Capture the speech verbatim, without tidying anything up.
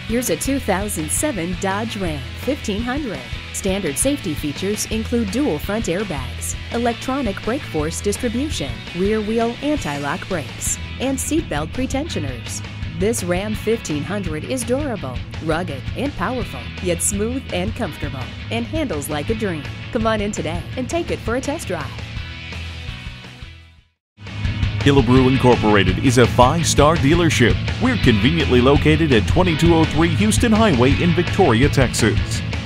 Here's a two thousand seven Dodge Ram fifteen hundred. Standard safety features include dual front airbags, electronic brake force distribution, rear wheel anti-lock brakes, and seatbelt pretensioners. This Ram fifteen hundred is durable, rugged, and powerful, yet smooth and comfortable, and handles like a dream. Come on in today and take it for a test drive. Killebrew Incorporated is a five-star dealership. We're conveniently located at twenty-two oh three Houston Highway in Victoria, Texas.